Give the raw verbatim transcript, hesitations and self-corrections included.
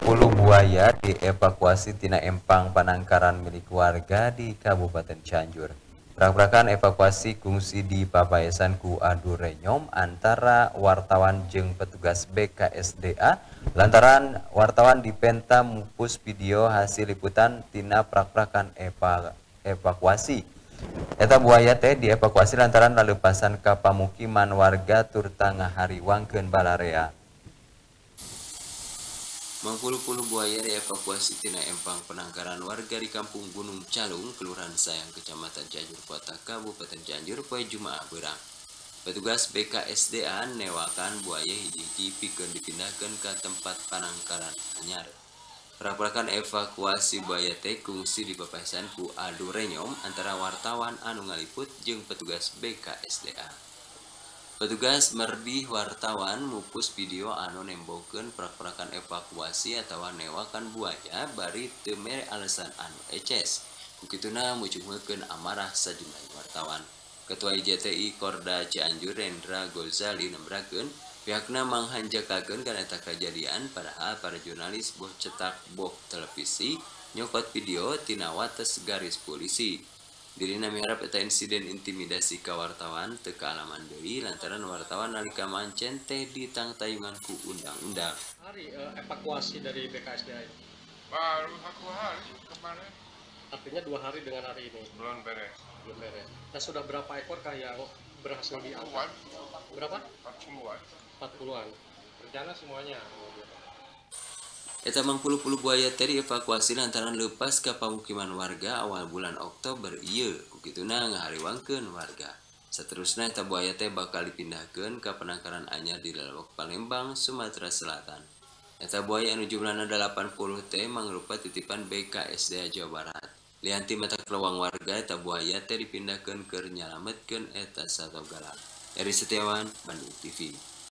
puluh buaya dievakuasi tina empang penangkaran milik warga di Kabupaten Cianjur. Prak-prakan evakuasi kungsi di papayasan ku adu renyom antara wartawan jeung petugas B K S D A lantaran wartawan dipenta mupus video hasil liputan tina prak-prakan eva evakuasi. Eta buaya teh dievakuasi lantaran lalepasan ka pamukiman warga turta ngahariwangkeun balarea. Mangpuluh-puluh buaya dievakuasi tina empang penangkaran warga di Kampung Gunung Calung, Kelurahan Sayang, Kecamatan Cianjur Kota, Kabupaten Cianjur, poe Jumaah beurang. Petugas B K S D A newakan buaya hiji-hiji pikeun dipindahkeun ka tempat penangkaran anyar. Prak-prakan evakuasi buaya teh kungsi dipapaesan ku adu renyom antara wartawan anu ngaliput jeung petugas B K S D A. Petugas merdi wartawan mupus video anu nembokeun prak-prakan evakuasi atawa newakan buaya bari teu mere alasan anu eces. Kukituna mucungkeun amarah sajumlah wartawan. Ketua I J T I Korda Cianjur Rendra Golzali nembrakeun pihakna manghanjakakeun kana eta kajadian padahal para jurnalis boh cetak boh televisi nyokot video tina wates garis polisi. Dirina miharap eta insiden intimidasi ka wartawan teu kaalaman deui lantaran wartawan nalika mancen teh ditangtayungan ku undang-undang. Hari uh, evakuasi dari B K S D A ini? Baru satu hari kemarin. Artinya dua hari dengan hari ini? Belum beres. Belum beres. Nah sudah berapa ekor kah yang berhasil diangkat? Berapa? empat puluhan. empat puluhan. Rencana semuanya? Eta mangpuluh-puluh buaya teh dievakuasi lantaran leupas ka pamukiman warga awal bulan Oktober ieu. Kukituna ngahariwangkeun warga. Saterusna eta buaya teh bakal dipindahkeun ka penangkaran anyar di Lalabok Palembang, Sumatera Selatan. Eta buaya anu jumlahna delapan puluh teh mangrupa titipan B K S D A Jawa Barat. Lianti mata kelewang warga eta buaya teh dipindahkeun keur nyalametkeun eta satogala. Eri Setiawan, Bandung T V.